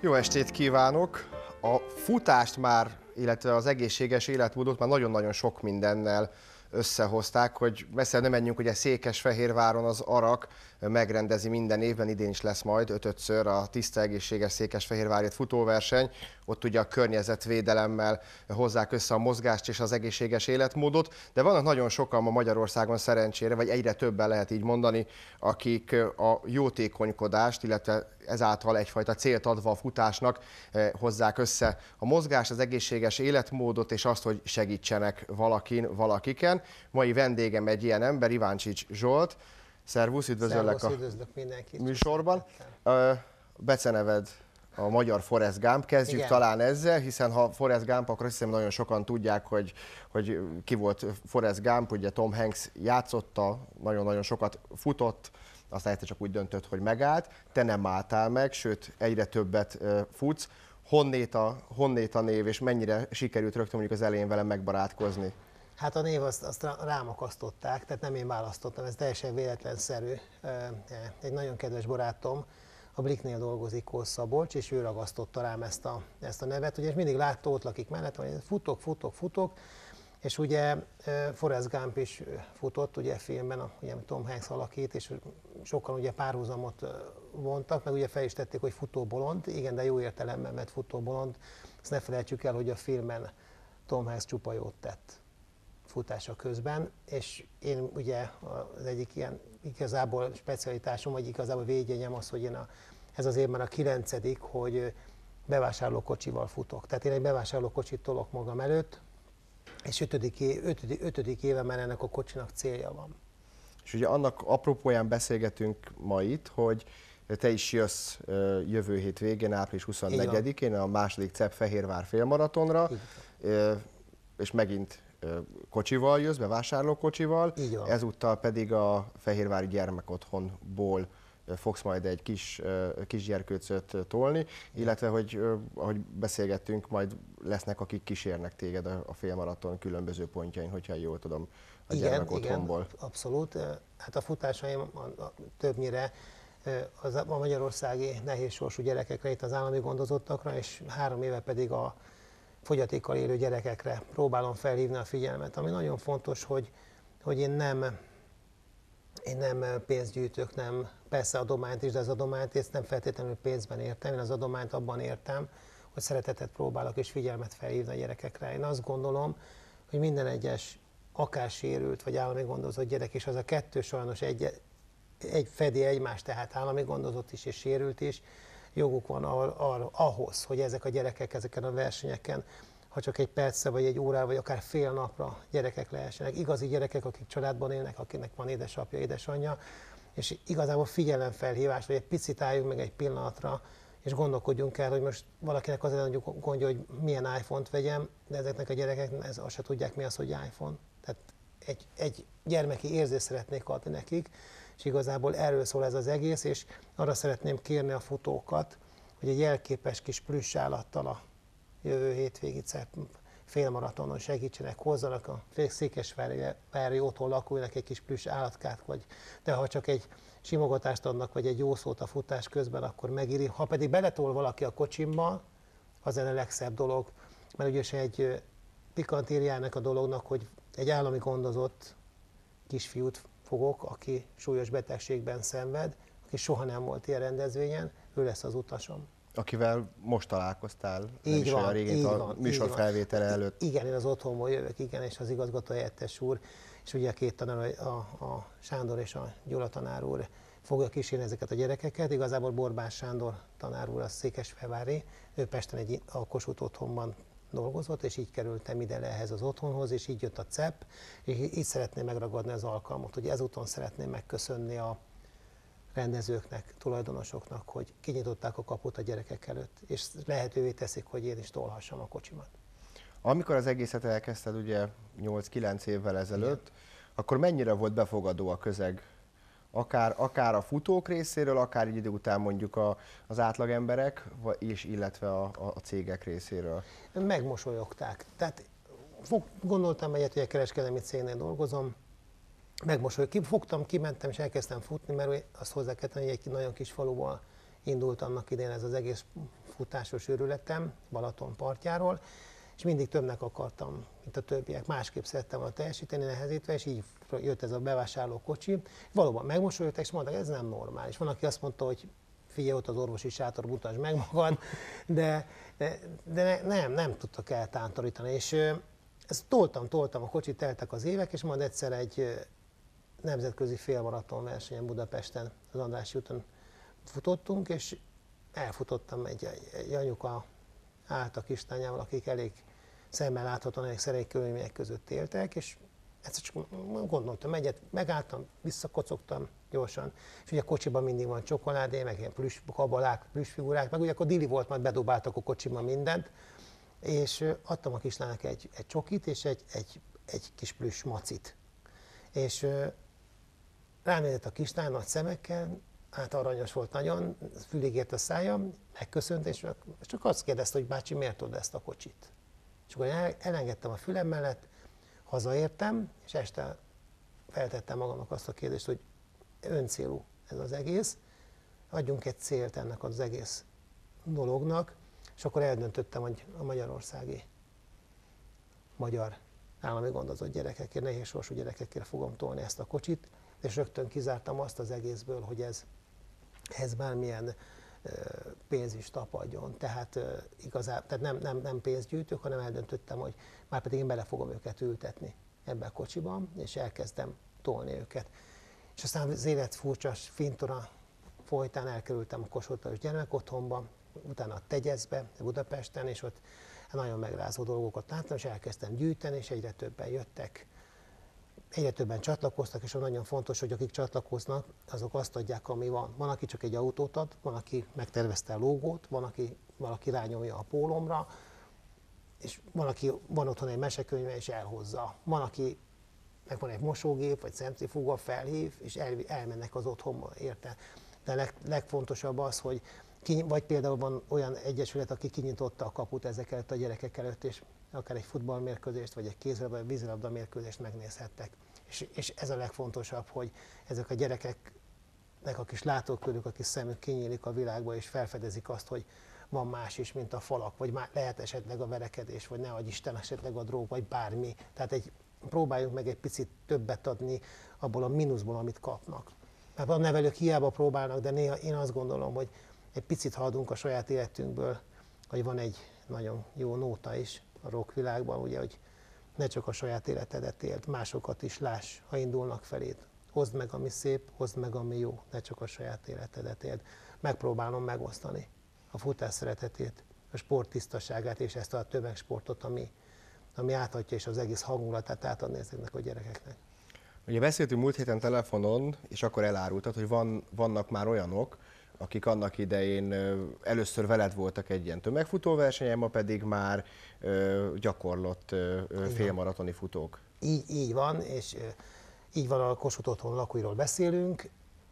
Jó estét kívánok! A futást már, illetve az egészséges életmódot már nagyon-nagyon sok mindennel összehozták, hogy messze nem menjünk, ugye Székesfehérváron az ARAK megrendezi minden évben, idén is lesz majd ötödször a Tiszta Egészséges Székesfehérvárért futóverseny. Ott ugye a környezetvédelemmel hozzák össze a mozgást és az egészséges életmódot, de vannak nagyon sokan ma Magyarországon szerencsére, vagy egyre többen lehet így mondani, akik a jótékonykodást, illetve ezáltal egyfajta célt adva a futásnak hozzák össze a mozgást, az egészséges életmódot és azt, hogy segítsenek valakin, valakiken. Mai vendégem egy ilyen ember, Iváncsics Zsolt. Szervusz, üdvözöllek a műsorban. Beceneved a magyar Forrest Gump, kezdjük talán ezzel, hiszen ha Forrest Gump, akkor azt hiszem nagyon sokan tudják, hogy ki volt Forrest Gump, ugye Tom Hanks játszotta, nagyon-nagyon sokat futott, aztán egyszer csak úgy döntött, hogy megállt. Te nem álltál meg, sőt egyre többet futsz. Honnét a név, és mennyire sikerült rögtön mondjuk az elején velem megbarátkozni? Hát a név azt rám akasztották, tehát nem én választottam, ez teljesen véletlenszerű. Egy nagyon kedves barátom, a Blicknél dolgozik, Kósz Szabolcs, és ő ragasztotta rám ezt a nevet, ugye, és mindig látta, ott lakik mellett, hogy futok, és ugye Forrest Gump is futott, ugye filmben, ugye Tom Hanks alakít, és sokan ugye párhuzamot vontak, meg ugye fel is tették, hogy futóbolond, igen, de jó értelemben, mert futóbolond, ezt ne felejtsük el, hogy a filmben Tom Hanks csupa jót tett futása közben, és én ugye az egyik ilyen igazából specialitásom, vagy igazából védjegyem az, hogy én ez az év már a 9., hogy bevásárlókocsival futok. Tehát én egy bevásárlókocsit tolok magam előtt, és 5. éve már ennek a kocsinak célja van. És ugye annak apropóján beszélgetünk ma itt, hogy te is jössz jövő hét végén, április 24-én a második CEP Fehérvár félmaratonra, és megint kocsival jössz, bevásárlókocsival, ezúttal pedig a Fehérvári Gyermekotthonból fogsz majd egy kis gyerkőcöt tolni, illetve, hogy ahogy beszélgettünk, majd lesznek, akik kísérnek téged a félmaraton különböző pontjain, hogyha jól tudom, a gyermekotthonból. Igen, abszolút. Hát a futásaim többnyire a magyarországi nehézsorsú gyerekekre, itt az állami gondozottakra, és 3 éve pedig a fogyatékkal élő gyerekekre próbálom felhívni a figyelmet. Ami nagyon fontos, hogy én nem pénzt nem, persze adományt is, de az adományt ezt nem feltétlenül pénzben értem, én az adományt abban értem, hogy szeretetet próbálok és figyelmet felhívni a gyerekekre. Én azt gondolom, hogy minden egyes akár sérült vagy állami gondozott gyerek, és az a kettő sajnos egy fedi egymást, tehát állami gondozott is és sérült is, joguk van ahhoz, hogy ezek a gyerekek ezeken a versenyeken, ha csak egy percre, vagy egy órával, vagy akár fél napra gyerekek lehessenek. Igazi gyerekek, akik családban élnek, akinek van édesapja, édesanyja, és igazából figyelemfelhívás, hogy egy picit álljunk meg egy pillanatra, és gondolkodjunk el, hogy most valakinek azért mondjuk gondja, hogy milyen iPhone-t vegyem, de ezeknek a gyerekeknek azt se tudják, mi az, hogy iPhone. Tehát egy gyermeki érzést szeretnék adni nekik, és igazából erről szól ez az egész, és arra szeretném kérni a futókat, hogy egy jelképes kis plüss állattal a jövő hétvégi félmaratonon segítsenek, hozzanak a székesfehérvári otthon lakóinak egy kis plüss állatkát, de ha csak egy simogatást adnak, vagy egy jó szót a futás közben, akkor megéri. Ha pedig beletol valaki a kocsimba, az a legszebb dolog, mert ugye egy pikantériának a dolognak, hogy egy állami gondozott kisfiút fogok, aki súlyos betegségben szenved, aki soha nem volt ilyen rendezvényen, ő lesz az utasom. Akivel most találkoztál, így van, régén a műsorfelvétele előtt. Igen, én az otthonból jövök, igen, és az igazgató helyettes úr, és ugye a két tanár, a Sándor és a Gyula tanár úr fogja kísérni ezeket a gyerekeket. Igazából Borbás Sándor tanár úr, a székesfehérvári, ő Pesten a Kossuth otthonban dolgozott, és így kerültem ide le ehhez az otthonhoz, és így jött a CEP, és így szeretném megragadni az alkalmat, hogy ezúton szeretném megköszönni a rendezőknek, tulajdonosoknak, hogy kinyitották a kaput a gyerekek előtt, és lehetővé teszik, hogy én is tolhassam a kocsimat. Amikor az egészet elkezdted ugye 8-9 évvel ezelőtt, akkor mennyire volt befogadó a közeg? Akár a futók részéről, akár egy idő után mondjuk az átlagemberek, és illetve a cégek részéről? Megmosolyogták. Tehát gondoltam egyet, hogy a kereskedelmi cégnél dolgozom, megmosolyogtam, kimentem és elkezdtem futni, mert azt hozzá kell tenni, hogy egy nagyon kis faluból indult annak idején ez az egész futásos őrületem Balaton partjáról, és mindig többnek akartam, mint a többiek. Másképp szerettem volna teljesíteni, nehezítve, és így jött ez a bevásárló kocsi. Valóban megmosolyogtak, és mondták, ez nem normális. Van, aki azt mondta, hogy figyelj, ott az orvosi sátor, mutasd meg magad, de nem tudtak eltántorítani. És ezt toltam a kocsit, teltek az évek, és majd egyszer egy nemzetközi félmaraton versenyen Budapesten, az Andrássy úton futottunk, és elfutottam egy anyuka állt a kislányával, akik elég szemmel láthatóan elég szerény körülmények között éltek, és egyszer csak gondoltam egyet, megálltam, visszakocogtam gyorsan, és ugye a kocsiban mindig van csokoládé, meg ilyen kabalák, plüssfigurák, meg ugye akkor dili volt, majd bedobáltak a kocsiban mindent, és adtam a kislánynak egy csokit és egy kis plüss macit. És ránézett a kislány nagy szemekkel, hát aranyos volt nagyon, fülig ért a szájam, megköszönt, és csak azt kérdezte, hogy bácsi, miért tudod ezt a kocsit? És akkor elengedtem a fülem mellett, hazaértem, és este feltettem magamnak azt a kérdést, hogy öncélú ez az egész, adjunk egy célt ennek az egész dolognak, és akkor eldöntöttem, hogy a magyarországi magyar állami gondozott gyerekekért, nehéz sorsú gyerekekért fogom tolni ezt a kocsit, és rögtön kizártam azt az egészből, hogy ez bármilyen pénz is tapadjon. Tehát tehát nem pénzgyűjtők, hanem eldöntöttem, hogy már pedig én bele fogom őket ültetni ebbe a kocsiban, és elkezdem tolni őket. És aztán az élet furcsa fintora folytán elkerültem a Kossuth-Lajos gyermekotthonba, utána a Tegyeszbe, Budapesten, és ott nagyon megrázó dolgokat láttam, és elkezdtem gyűjteni, és egyre többen jöttek. Egyre többen csatlakoztak, és nagyon fontos, hogy akik csatlakoznak, azok azt adják, ami van. Van, aki csak egy autót ad, van, aki megtervezte a logót, valaki rányomja a pólomra, és van otthon egy mesekönyve, és elhozza. Van, aki meg van egy mosógép, vagy centrifuga, felhív, és elmennek az otthonba, érte. De legfontosabb az, hogy vagy például van olyan egyesület, aki kinyitotta a kaput ezek előtt a gyerekek előtt, és akár egy futballmérkőzést, vagy egy kézilabda, vagy vízilabda mérkőzést megnézhettek. És ez a legfontosabb, hogy ezek a gyerekeknek a kis látókörük, a kis szemük kinyílik a világba, és felfedezik azt, hogy van más is, mint a falak, vagy lehet esetleg a verekedés, vagy nehogy Isten esetleg a drog, vagy bármi. Tehát próbáljunk meg egy picit többet adni abból a mínuszból, amit kapnak. Mert a nevelők hiába próbálnak, de néha én azt gondolom, hogy egy picit haladunk a saját életünkből, hogy van egy nagyon jó nóta is a rock világban, ugye, hogy ne csak a saját életedet éld, másokat is láss, ha indulnak feléd. Hozd meg, ami szép, hozd meg, ami jó, ne csak a saját életedet éld. Megpróbálom megosztani a futás szeretetét, a sport tisztaságát és ezt a tömegsportot, ami átadja, és az egész hangulatát átadni ezeknek a gyerekeknek. Ugye beszéltünk múlt héten telefonon, és akkor elárultad, hogy vannak már olyanok, akik annak idején először veled voltak egy ilyen tömegfutóversenyen, ma pedig már gyakorlott félmaratoni futók. Így van, és így van, a Kossuth otthon lakóiról beszélünk.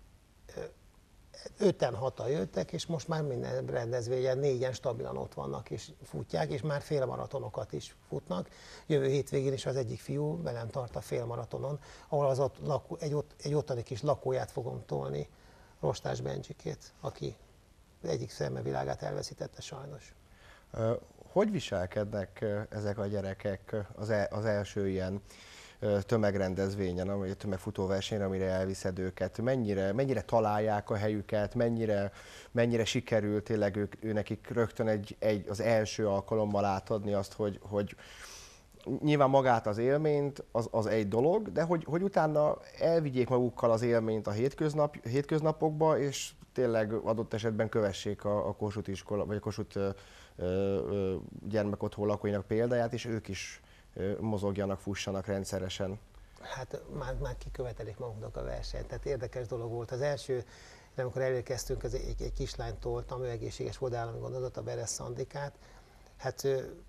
5-6-an jöttek, és most már minden rendezvényen 4-en stabilan ott vannak, és futják, és már félmaratonokat is futnak. Jövő hétvégén is az egyik fiú velem tart a félmaratonon, ahol egy ottani kis lakóját fogom tolni, Rostás Bencsikét, aki egyik szemevilágát elveszítette sajnos. Hogy viselkednek ezek a gyerekek az első ilyen tömegrendezvényen, a tömegfutóversenyen, amire elviszed őket? Mennyire találják a helyüket, mennyire sikerül tényleg nekik rögtön az első alkalommal átadni azt, hogy nyilván magát az élményt, az egy dolog, de hogy utána elvigyék magukkal az élményt a hétköznapokba, és tényleg adott esetben kövessék a Kossuth iskola, vagy a Kossuth gyermekotthon lakóinak példáját, és ők is mozogjanak, fussanak rendszeresen. Hát már kikövetelik maguknak a versenyt, tehát érdekes dolog volt. Az első, amikor elérkeztünk, egy kislányt toltam, ő egészséges volt, állami gondozott, a Beres Szandikát, hát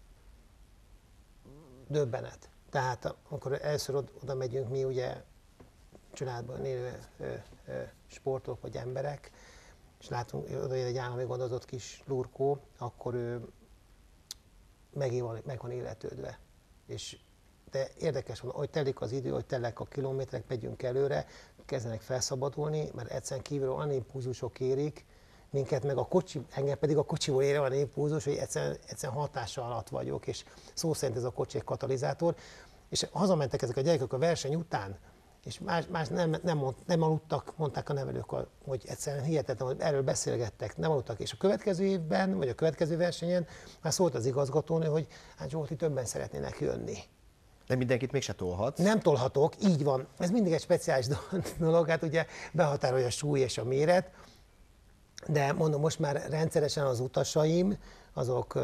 döbbenet. Tehát amikor először oda megyünk mi, ugye családban élő sportolók vagy emberek, és látunk, oda jön egy állami gondozott kis lurkó, akkor ő meg van illetődve. De érdekes van, hogy telik az idő, hogy telek a kilométerek, megyünk előre, kezdenek felszabadulni, mert egyszerűen kívülről olyan impulzusok érik, minket meg a kocsi, engem pedig a kocsiból ér a impulzus, hogy egyszerűen hatása alatt vagyok, és szó szerint ez a kocsi egy katalizátor. És hazamentek ezek a gyerekek a verseny után, és más nem aludtak, mondták a nevelők, hogy egyszerűen hihetetlen, hogy erről beszélgettek, nem aludtak. És a következő évben, vagy a következő versenyen már szólt az igazgatónő, hogy hát Zsolti, többen szeretnének jönni. De mindenkit mégse tolhatsz. Nem tolhatok, így van. Ez mindig egy speciális dolog, hát ugye behatárolja a súly és a méret, de mondom, most már rendszeresen az utasaim, azok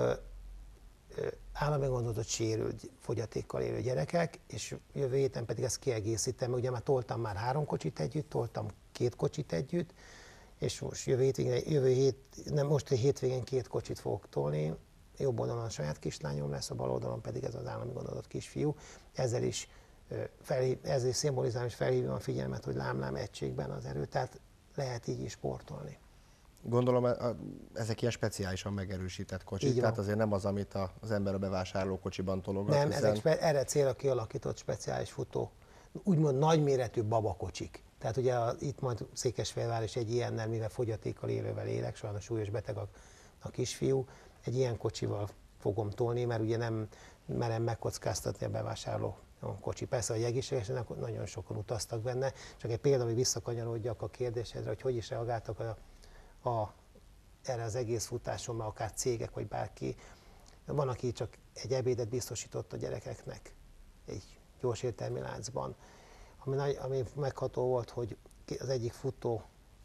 állami gondozott sérült fogyatékkal élő gyerekek, és jövő héten pedig ezt kiegészítem, ugye már toltam már 3 kocsit együtt, toltam 2 kocsit együtt, és most most hétvégén 2 kocsit fogok tolni, jobb oldalon a saját kislányom lesz, a bal oldalon pedig ez az állami gondozott kisfiú. Ezzel is szimbolizálom és felhívom a figyelmet, hogy lám egységben az erő, tehát lehet így is sportolni. Gondolom, ezek ilyen speciálisan megerősített kocsik, tehát azért nem az, amit az ember a bevásárlókocsiban tologat. Nem, ezek erre célra kialakított speciális futó, úgymond nagyméretű babakocsik. Tehát ugye itt majd Székesfehérvár is egy ilyennel, mivel fogyatékkal élővel élek, sajnos súlyos beteg a kisfiú, egy ilyen kocsival fogom tolni, mert ugye nem merem megkockáztatni a bevásárló kocsi. Persze, hogy egészségesen nagyon sokan utaztak benne, csak egy példa, hogy visszakanyarodjak a kérdésedre, hogy is reagáltak erre az egész futásomra, akár cégek, vagy bárki. Van, aki csak egy ebédet biztosított a gyerekeknek egy gyors értelmi láncban. Ami megható volt, hogy az egyik futó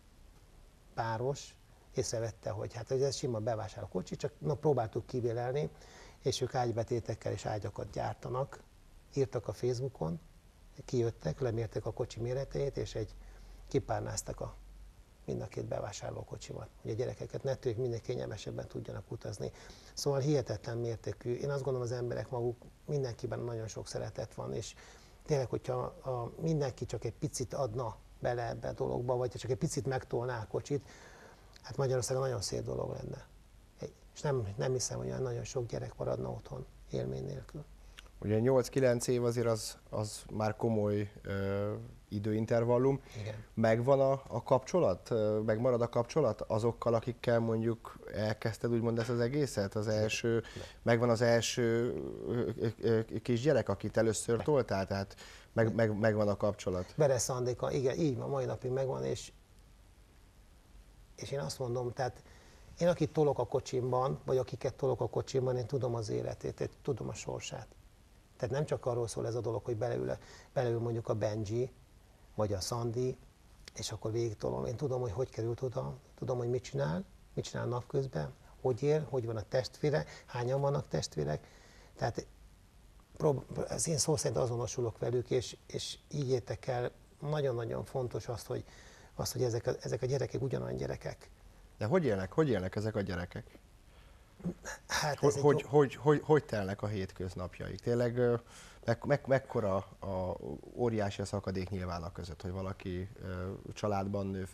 páros észrevette, hogy hát ez sima bevásárló kocsi, csak próbáltuk kivélelni, és ők ágybetétekkel és ágyakat gyártanak. Írtak a Facebookon, kijöttek, lemérték a kocsi méreteit, és kipárnáztak mind a 2 bevásárlókocsimat, hogy a gyerekeket ne tőjük, minél kényelmesebben tudjanak utazni. Szóval hihetetlen mértékű. Én azt gondolom, az emberek maguk, mindenkiben nagyon sok szeretet van, és tényleg, hogyha mindenki csak egy picit adna bele ebbe a dologba, vagy csak egy picit megtolná a kocsit, hát Magyarországon nagyon szép dolog lenne. És nem hiszem, hogy olyan nagyon sok gyerek maradna otthon élmény nélkül. Ugye 8-9 év azért az már komoly időintervallum. Igen. Megvan a kapcsolat? Megmarad a kapcsolat azokkal, akikkel mondjuk elkezdted úgymond ezt az egészet? Megvan az első kisgyerek, akit először toltál? Tehát megvan a kapcsolat? Beres Andika, igen, így van, mai napig megvan, és én azt mondom, tehát én akit tolok a kocsimban, vagy akiket tolok a kocsimban, én tudom az életét, én tudom a sorsát. Tehát nem csak arról szól ez a dolog, hogy beleül mondjuk a Benji, vagy a Szandi, és akkor végigtolom. Én tudom, hogy került oda, tudom, hogy mit csinál napközben, hogy él, hogy van a testvére, hányan vannak testvérek. Tehát én szó szerint azonosulok velük, és így értek el. Nagyon-nagyon fontos hogy ezek a gyerekek ugyanolyan gyerekek. De hogy élnek ezek a gyerekek? Hát hogy telnek a hétköznapjaik? Tényleg mekkora óriási a szakadék nyilván a között, hogy valaki családban nő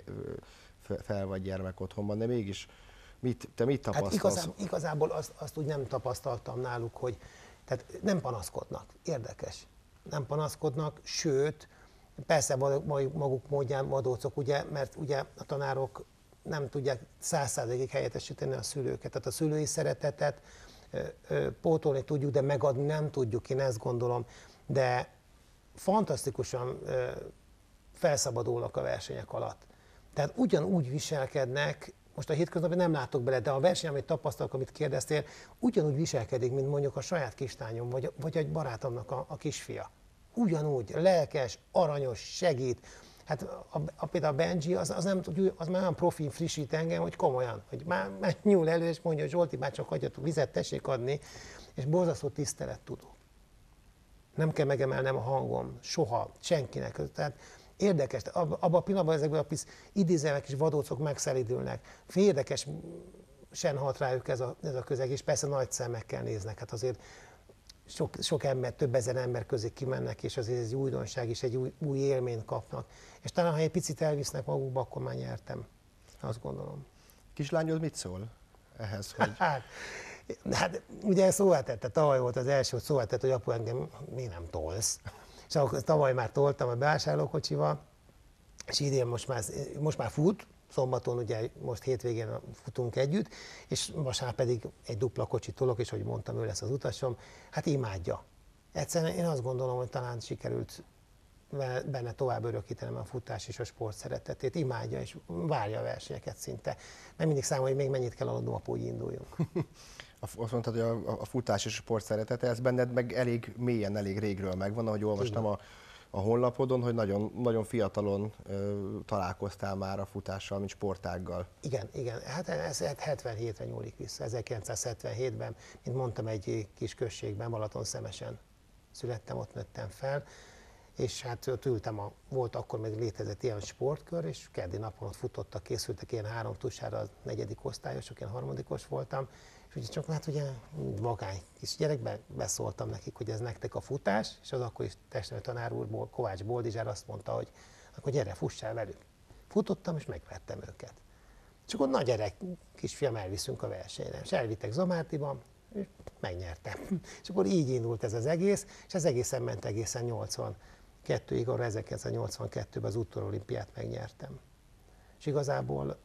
fel vagy gyermek otthonban, de mégis te mit tapasztalsz? Hát igazából azt úgy nem tapasztaltam náluk, hogy tehát nem panaszkodnak, érdekes. Nem panaszkodnak, sőt, persze maguk módján vadócok, ugye, mert ugye a tanárok nem tudják 100%-ig helyettesíteni a szülőket. Tehát a szülői szeretetet pótolni tudjuk, de megadni nem tudjuk, én ezt gondolom. De fantasztikusan felszabadulnak a versenyek alatt. Tehát ugyanúgy viselkednek, most a hétköznapban nem látok bele, de a verseny, amit tapasztalok, amit kérdeztél, ugyanúgy viselkedik, mint mondjuk a saját kislányom, vagy egy barátomnak a kisfia. Ugyanúgy, lelkes, aranyos, segít. Hát például a Benji, az már olyan profin frissít engem, hogy komolyan, hogy már nyúl elő, és mondja, hogy Zsolti, már csak hagyjatok vizet, tessék adni, és borzasztó tisztelet tudó. Nem kell megemelnem a hangom, soha, senkinek. Tehát érdekes, abban a pillanatban ezekben a idézelmek és vadócok megszelidülnek. Érdekesen hat rájuk ez a közeg, és persze nagy szemekkel néznek. Hát azért sok ember, több ezer ember közé kimennek, és azért ez egy újdonság és egy új élményt kapnak. És talán, ha egy picit elvisznek magukba, akkor már nyertem. Azt gondolom. Kislányod mit szól ehhez? Hogy... Hát ugye szóval tette, tavaly volt az első, hogy szóval tette, hogy apu, engem mi nem tolsz. És akkor tavaly már toltam a bevásárlókocsival, és idén most már fut, szombaton ugye most hétvégén futunk együtt, és vasárnap pedig egy dupla kocsit tolok, és ahogy mondtam, ő lesz az utasom, hát imádja. Egyszerűen én azt gondolom, hogy talán sikerült benne tovább örökítenem a futás és a sport szeretetét, imádja és várja a versenyeket szinte. Mert mindig számol, hogy még mennyit kell aludnom, hogy induljunk. Azt mondtad, hogy a futás és a sport szeretete, ez benned meg elég mélyen, elég régről megvan, ahogy olvastam a honlapodon, hogy nagyon, nagyon fiatalon találkoztál már a futással, mint sportággal. Igen. Hát ez 77-re nyúlik vissza. 1977-ben, mint mondtam, egy kis községben, Balatonszemesen születtem, ott nőttem fel, és hát ott ültem, volt akkor még létezett ilyen sportkör, és keddi napon ott futottak, készültek ilyen 3 tusára a 4. osztályosok, én 3. voltam, és ugye csak hát ugye vagány kis gyerekben beszóltam nekik, hogy ez nektek a futás, és az akkori testnevelő tanár úr, Kovács Boldizsár azt mondta, hogy akkor gyere, fussál velük. Futottam, és megvertem őket. És akkor na gyerek, kisfiam, elviszünk a versenyre. És elvittek Zamártiba, és megnyertem. És akkor így indult ez az egész, és ez egészen ment egészen 82-ig, arra 1982-ben az úttörő olimpiát megnyertem. És igazából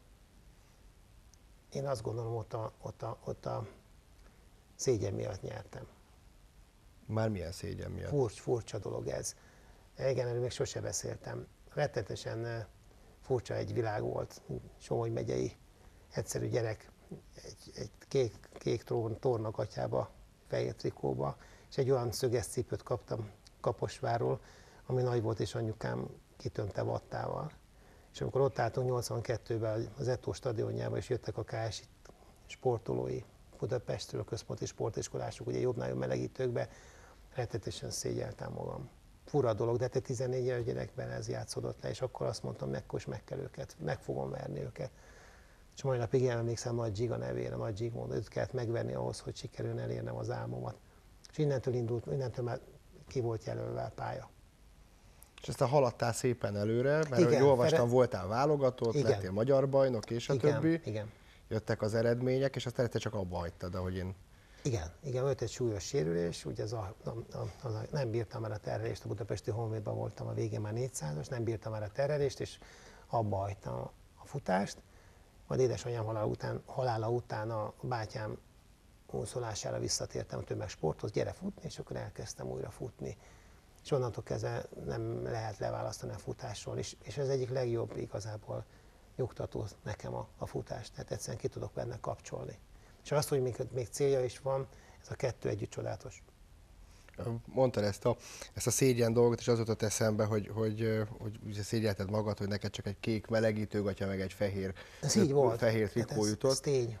én azt gondolom, ott a szégyen miatt nyertem. Már milyen szégyen miatt? Furcsa dolog ez. Igen, erről még sose beszéltem. Rettetesen furcsa egy világ volt, Somogy megyei egyszerű gyerek, egy kék tornagatyába, fehér trikóba, és egy olyan szöges cipőt kaptam Kaposvárról, ami nagy volt, és anyukám kitömte vattával. És amikor ott álltunk 82-ben az Eto stadionjába, és jöttek a KSI sportolói Budapestről, a központi sportiskolások, ugye jobbnál jobb melegítőkbe, rettetesen szégyeltem magam. Fura dolog, de te 14 éves gyerekben ez játszódott le, és akkor azt mondtam, hogy meg kell őket, meg fogom verni őket. És mai napig emlékszem Nagy Zsiga nevére, Nagy Zsigmond, őt kellett megverni ahhoz, hogy sikerülne elérnem az álmomat. És innentől már ki volt jelölve a pálya. És aztán haladtál szépen előre, mert igen, ahogy olvastam, voltál válogatott, igen. lettél magyar bajnok, és a többi. Igen. Jöttek az eredmények, és aztán egyszer csak abba hagytad, ahogy én... Igen, volt egy súlyos sérülés, ugye nem bírtam már a terhelést, a budapesti Honvédban voltam a végén már 400-as, nem bírtam már a terhelést, és abba hagytam a futást. Majd édesanyám halála után a bátyám úszolására visszatértem a tömegsporthoz, gyere futni, és akkor elkezdtem újra futni. És onnantól kezdve nem lehet leválasztani a futásról, és ez egyik legjobb igazából nyugtató nekem a futás, tehát egyszerűen ki tudok benne kapcsolni. És azt, hogy még célja is van, ez a kettő együtt csodálatos. Mondtad ezt a szégyen dolgot, és az jutott eszembe, hogy szégyelted magad, hogy neked csak egy kék melegítőgatya, meg egy fehér trikó jutott. Ez tény.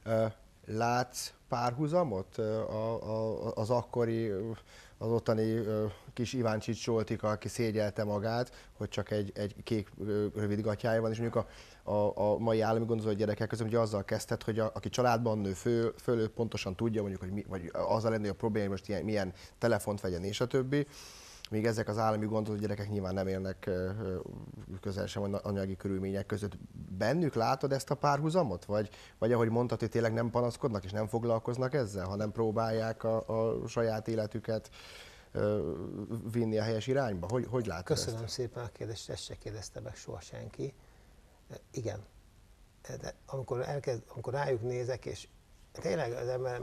Látsz párhuzamot az akkori, az ottani kis Iváncsics Zsoltika, aki szégyelte magát, hogy csak egy kék rövid gatyája van, és mondjuk a mai állami gondozó gyerekek között ugye azzal kezdted, hogy aki családban nő föl pontosan tudja, mondjuk, hogy vagy azzal lenni a probléma, hogy most milyen telefont vegyen, és a többi. Míg ezek az állami gondozó gyerekek nyilván nem élnek közel sem anyagi körülmények között. Bennük látod ezt a párhuzamot? Vagy ahogy mondtad, hogy tényleg nem panaszkodnak és nem foglalkoznak ezzel, hanem próbálják a saját életüket vinni a helyes irányba? Hogy látod Köszönöm ezt? szépen a kérdést, ezt se kérdezte meg soha senki. Igen. De amikor rájuk nézek, és tényleg az ember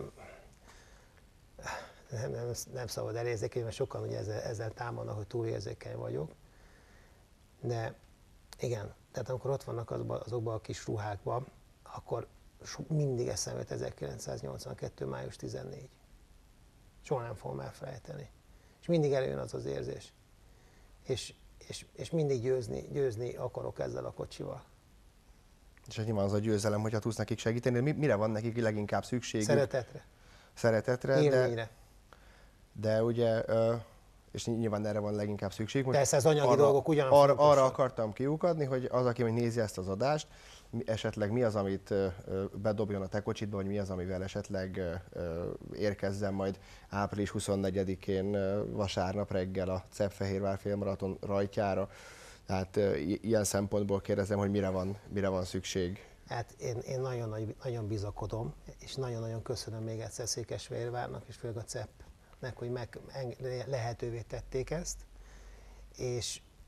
nem szabad elérzékeny, mert sokan ugye ezzel támadnak, hogy túlérzékeny vagyok. De igen, tehát amikor ott vannak azokban a kis ruhákban, akkor mindig eszembe jut 1982. május 14. Soha nem fogom elfelejteni. És mindig előjön az az érzés. És mindig győzni akarok ezzel a kocsival. És nyilván az a győzelem, hogyha tudsz nekik segíteni, mire van nekik leginkább szükségük? Szeretetre. Élményre. De ugye, és nyilván erre van leginkább szükség. Most persze, az anyagi dolgok ugyanaz arra akartam kiukadni, hogy az, aki még nézi ezt az adást, esetleg mi az, amit bedobjon a te kocsitba, vagy mi az, amivel esetleg érkezzen majd április 24-én vasárnap reggel a Csepp-Fehérvár félmaraton rajtjára. Tehát ilyen szempontból kérdezem, hogy mire van szükség. Hát én nagyon bizakodom, és nagyon-nagyon köszönöm még egyszer Székesfehérvárnak, és főleg a Csepp-nek, hogy lehetővé tették ezt, és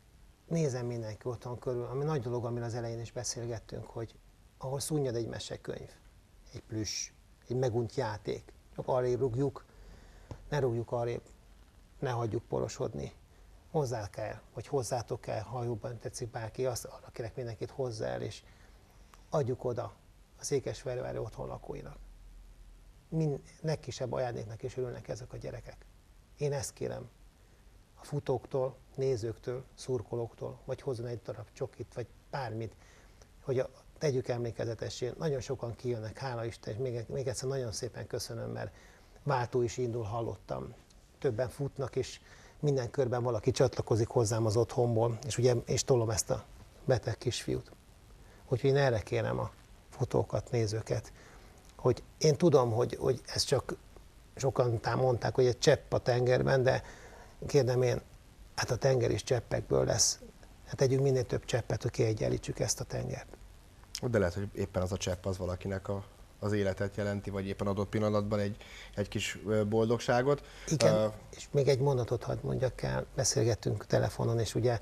nézem mindenki otthon körül, ami nagy dolog, amiről az elején is beszélgettünk, hogy ahol szunnyad egy mesekönyv, egy plüss, egy megunt játék, csak arrébb rúgjuk, ne rúgjuk arrébb, ne hagyjuk porosodni. Hozzá kell, vagy hozzátok el, ha jobban tetszik bárki, azt arra kérek mindenkit hozzá el, és adjuk oda a Székesfehérvári otthon lakóinak. Legkisebb ajándéknak is örülnek ezek a gyerekek. Én ezt kérem a futóktól, nézőktől, szurkolóktól, vagy hozzon egy darab csokit, vagy bármit, hogy tegyük emlékezetessé. Nagyon sokan kijönnek, hála Isten, és még egyszer nagyon szépen köszönöm, mert váltó is indul, hallottam. Többen futnak, és minden körben valaki csatlakozik hozzám az otthonból, és tolom ezt a beteg kisfiút. Úgyhogy én erre kérem a futókat, nézőket, hogy én tudom, hogy ez csak sokan mondták, hogy egy csepp a tengerben, de kérdem én, hát a tenger is cseppekből lesz. Hát tegyünk minél több cseppet, hogy kiegyenlítsük ezt a tengert. De lehet, hogy éppen az a csepp az valakinek az életet jelenti, vagy éppen adott pillanatban egy kis boldogságot. Igen, és még egy mondatot hadd mondjak el, beszélgettünk telefonon, és ugye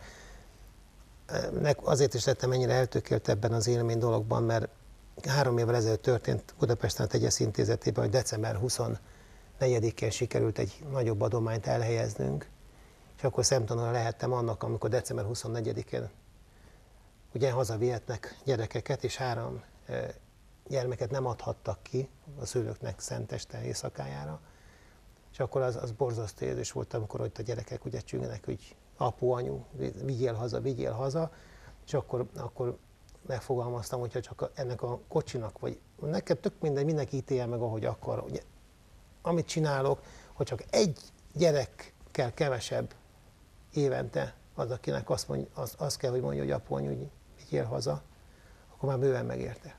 azért is lettem ennyire eltökélt ebben az élmény dologban, mert 3 évvel ezelőtt történt Budapesten a Tegyesz Intézetében, hogy december 24-én sikerült egy nagyobb adományt elhelyeznünk, és akkor szemtanúra lehettem annak, amikor december 24-én ugye hazavihetnek gyerekeket, és 3 gyermeket nem adhattak ki a szülőknek szenteste éjszakájára. És akkor az borzasztó érzés volt, amikor ott a gyerekek ugye csüngenek, hogy apu, anyu, vigyél haza, és akkor megfogalmaztam, hogyha csak ennek a kocsinak, vagy nekem tök mindegy, mindenki ítélje meg, ahogy akar. Ugye, amit csinálok, hogy csak egy gyerekkel kevesebb évente az, akinek azt kell, hogy mondja, hogy apu, anyu, vigyél haza, akkor már bőven megérte.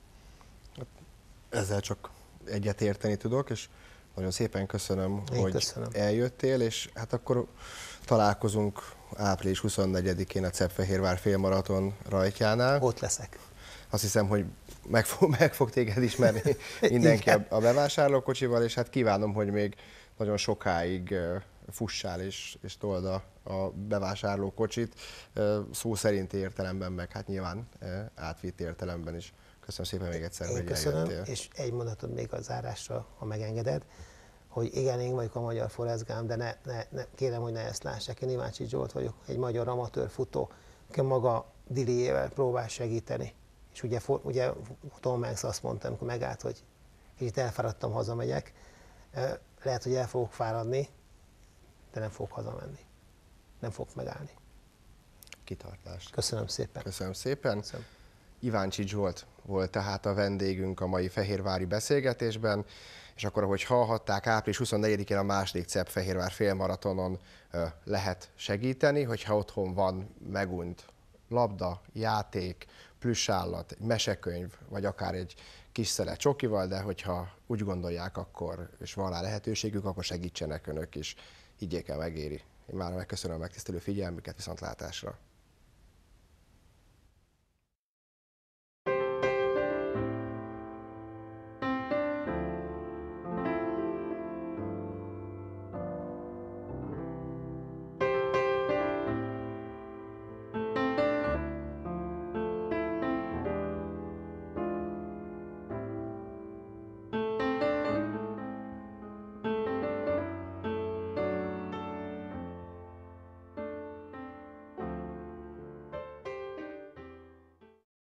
Ezzel csak egyet érteni tudok, és nagyon szépen köszönöm, köszönöm. Eljöttél, és hát akkor találkozunk április 24-én a Cseppfehérvár félmaraton rajtjánál. Ott leszek. Azt hiszem, hogy meg fog téged ismerni mindenki a bevásárlókocsival, és hát kívánom, hogy még nagyon sokáig fussál és told a bevásárlókocsit, szó szerinti értelemben, meg hát nyilván átvitt értelemben is. Köszönöm szépen még egyszer, hogy köszönöm, eljöttél. És egy mondatot még a zárásra, ha megengeded, hogy igen, én vagyok a magyar Forrest Gump, de kérem, hogy ne ezt lássák. Én Iváncsy Zsolt vagyok, egy magyar amatőr futó, aki maga diliével próbál segíteni. És ugye Tom Hanks azt mondta, amikor megállt, hogy kicsit elfáradtam, hazamegyek. Lehet, hogy el fogok fáradni, de nem fogok hazamenni. Nem fogok megállni. Kitartást. Köszönöm szépen. Köszönöm szépen. Köszönöm. Iváncsy Zsolt volt tehát a vendégünk a mai fehérvári beszélgetésben, és akkor, ahogy hallhatták, április 24-én a második Cseppfehérvár félmaratonon lehet segíteni, hogyha otthon van megunt labda, játék, plüssállat, egy mesekönyv, vagy akár egy kis szelet csokival, de hogyha úgy gondolják, akkor, és van rá lehetőségük, akkor segítsenek önök is. Higgyék el, megéri. Én már megköszönöm a megtisztelő figyelmüket, viszontlátásra.